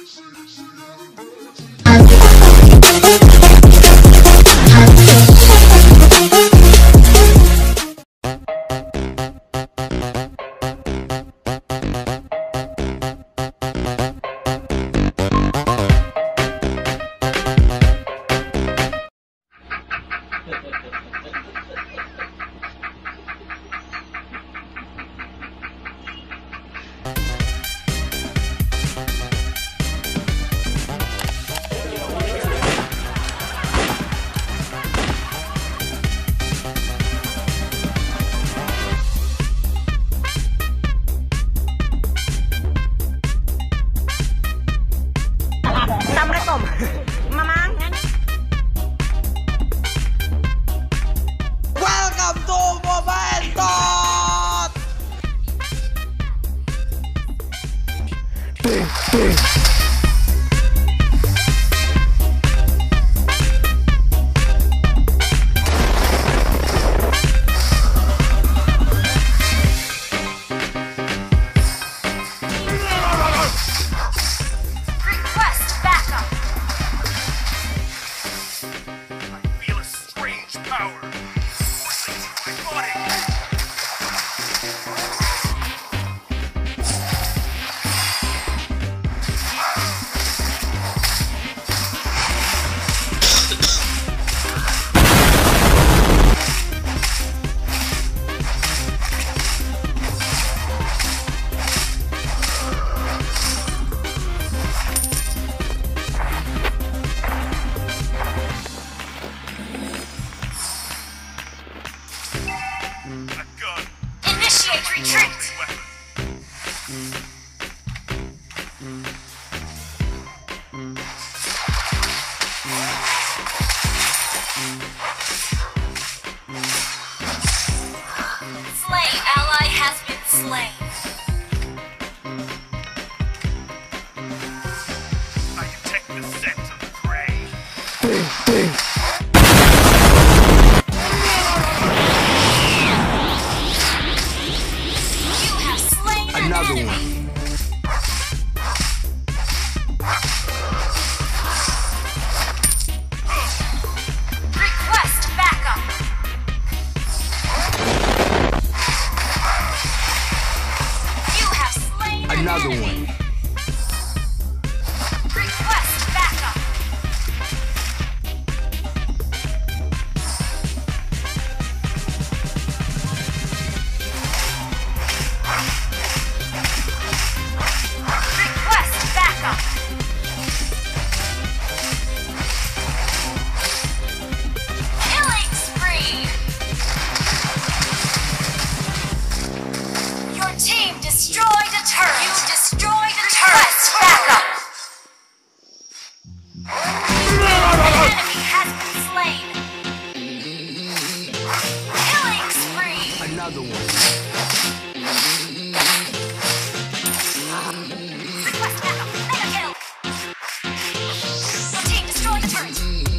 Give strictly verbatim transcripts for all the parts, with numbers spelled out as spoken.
Welcome to Momento! Request backup. I feel a strange power coursing through my body. A gun. Initiate retreat. Weapon. Slain ally has been slain. I detect the scent of the prey. You have slain an Another enemy. one. Request backup. You have slain an Another enemy. one. Request backup. Request backup. Killing spree. Your team destroyed a turret. You destroyed a turret. Backup. An enemy has been slain. Killing spree. Another one. Request backup. Mega kill. Your team destroyed a turret.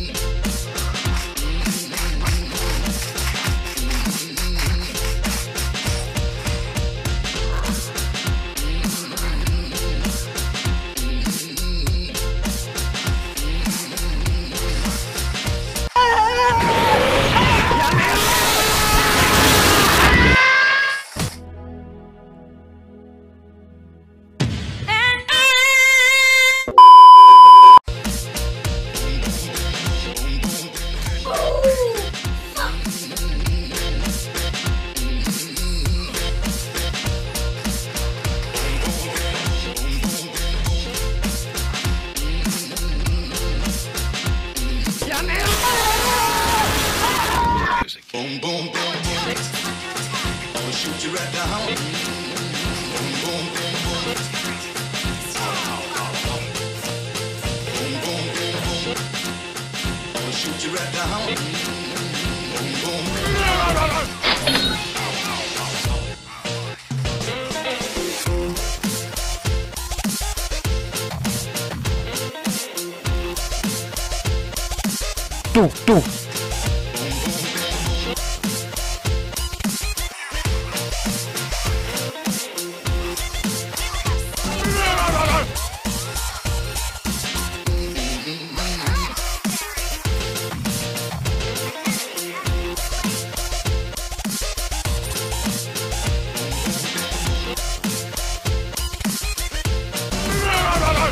Boom, boom, boom, boom. I'll shoot you right down. Boom, boom, boom, boom. Boom, boom, boom, boom. I'll shoot you right down. Boom, boom. Tú, tú.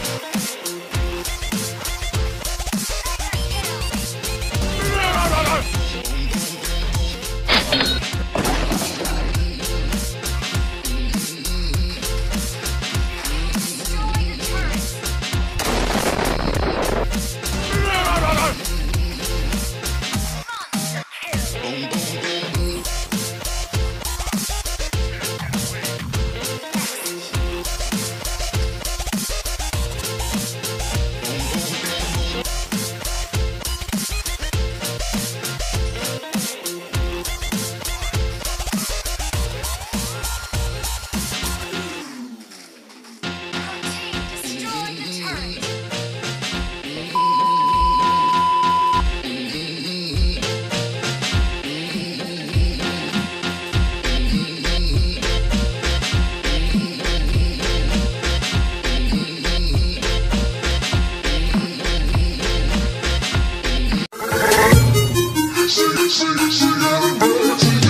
She, she, she got a bad